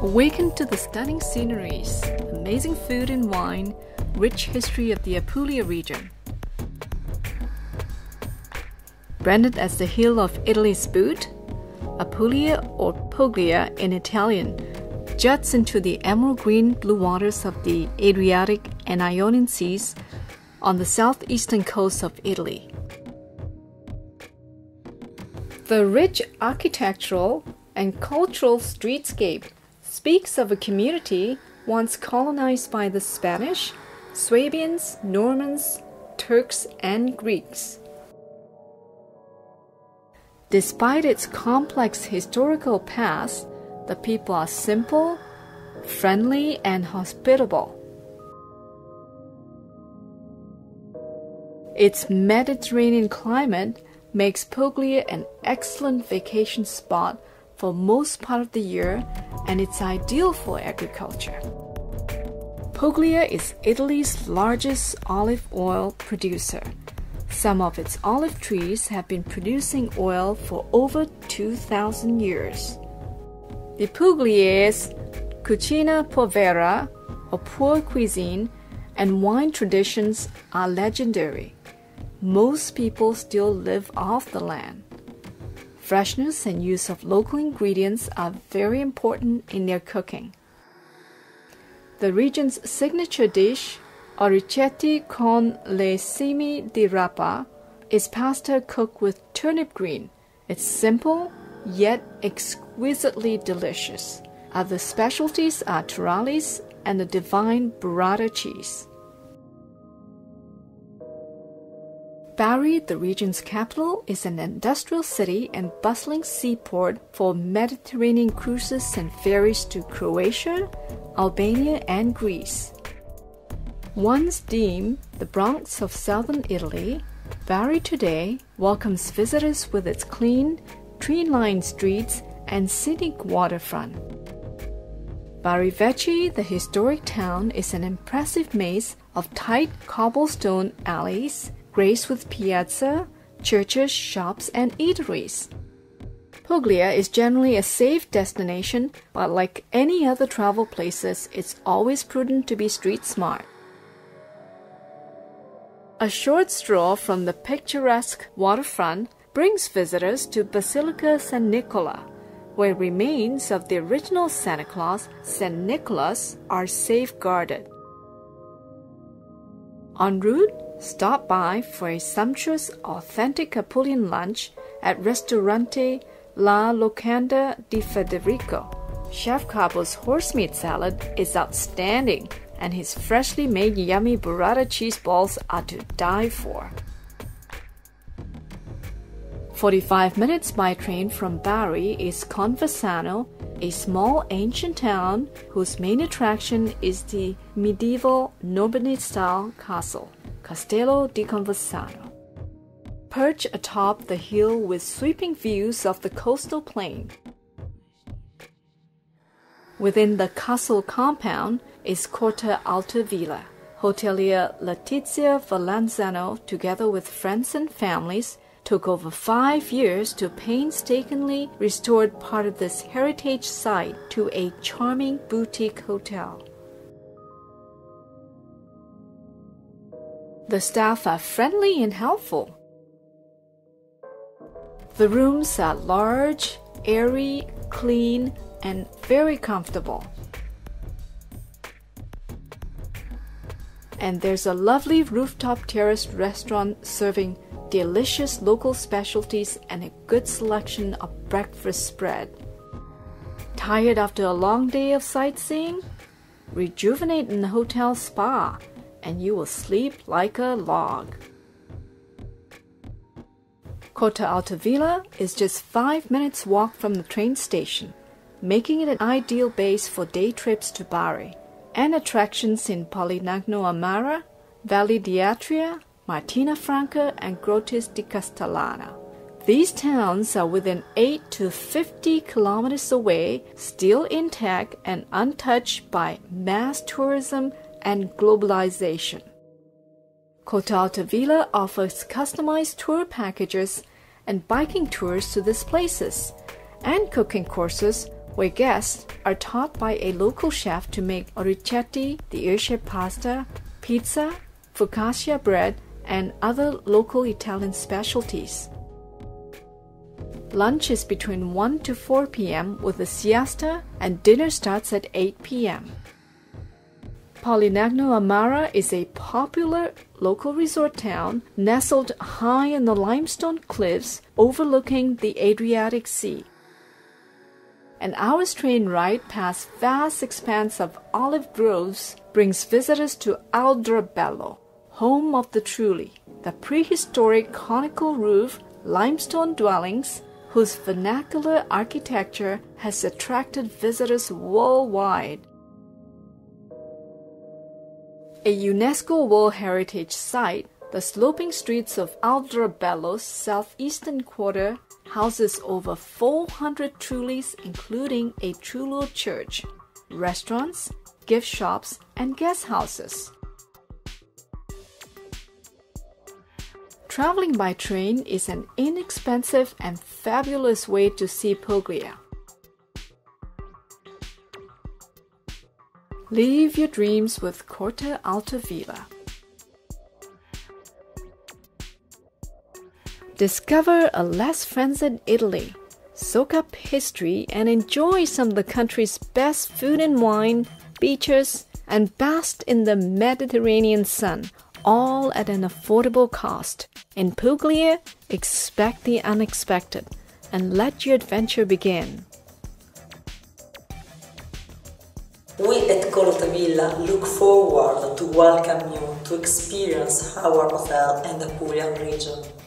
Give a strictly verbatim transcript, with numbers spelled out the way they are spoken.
Awaken to the stunning sceneries, amazing food and wine, rich history of the Puglia region. Branded as the heel of Italy's boot, Puglia or Puglia in Italian juts into the emerald green blue waters of the Adriatic and Ionian Seas on the southeastern coast of Italy. The rich architectural and cultural streetscape speaks of a community once colonized by the Spanish, Swabians, Normans, Turks, and Greeks. Despite its complex historical past, the people are simple, friendly, and hospitable. Its Mediterranean climate makes Puglia an excellent vacation spot for most part of the year, and it's ideal for agriculture. Puglia is Italy's largest olive oil producer. Some of its olive trees have been producing oil for over two thousand years. The Pugliese cucina povera, or poor cuisine, and wine traditions are legendary. Most people still live off the land. Freshness and use of local ingredients are very important in their cooking. The region's signature dish, Oricetti con le semi di rapa, is pasta cooked with turnip green. It's simple, yet exquisitely delicious. Other specialties are turales and the divine burrata cheese. Bari, the region's capital, is an industrial city and bustling seaport for Mediterranean cruises and ferries to Croatia, Albania, and Greece. Once deemed the Bronx of southern Italy, Bari today welcomes visitors with its clean, tree-lined streets and scenic waterfront. Bari Vecchi, the historic town, is an impressive maze of tight cobblestone alleys, graced with piazza, churches, shops, and eateries. Puglia is generally a safe destination, but like any other travel places, it's always prudent to be street smart. A short stroll from the picturesque waterfront brings visitors to Basilica San Nicola, where remains of the original Santa Claus, Saint Nicholas, are safeguarded. En route, stop by for a sumptuous, authentic Apulian lunch at Ristorante La Locanda di Federico. Chef Cabo's horse meat salad is outstanding, and his freshly made yummy burrata cheese balls are to die for. forty-five minutes by train from Bari is Conversano, a small ancient town whose main attraction is the medieval Normandy-style castle, Castello di Conversano. Perched atop the hill with sweeping views of the coastal plain. Within the castle compound is Corte Altavilla. Hotelier Letizia Valanzano, together with friends and families, took over five years to painstakingly restore part of this heritage site to a charming boutique hotel. The staff are friendly and helpful. The rooms are large, airy, clean, and very comfortable. And there's a lovely rooftop terrace restaurant serving delicious local specialties and a good selection of breakfast spread. Tired after a long day of sightseeing? Rejuvenate in the hotel spa, and you will sleep like a log. Corte Altavilla is just five minutes walk from the train station, making it an ideal base for day trips to Bari, and attractions in Polignano Amara, Valle d'Atria, Martina Franca, and Grottes di Castellana. These towns are within eight to fifty kilometers away, still intact and untouched by mass tourism and globalization. Corte Altavilla offers customized tour packages and biking tours to these places, and cooking courses where guests are taught by a local chef to make orecchiette, the ear-shaped pasta, pizza, focaccia bread, and other local Italian specialties. Lunch is between one to four p m with a siesta, and dinner starts at eight p m Polignano Amara is a popular local resort town nestled high in the limestone cliffs overlooking the Adriatic Sea. An hour's train ride past vast expanse of olive groves brings visitors to Altavilla, home of the Trulli, the prehistoric conical roof limestone dwellings whose vernacular architecture has attracted visitors worldwide. A UNESCO World Heritage Site, the sloping streets of Altavilla's southeastern quarter houses over four hundred Trullis, including a Trullo church, restaurants, gift shops, and guest houses. Traveling by train is an inexpensive and fabulous way to see Puglia. Live your dreams with Corte Altavilla. Discover a less frenzied Italy, soak up history, and enjoy some of the country's best food and wine, beaches, and bask in the Mediterranean sun, all at an affordable cost. In Puglia, expect the unexpected and let your adventure begin. We at Altavilla look forward to welcome you to experience our hotel in the Puglia region.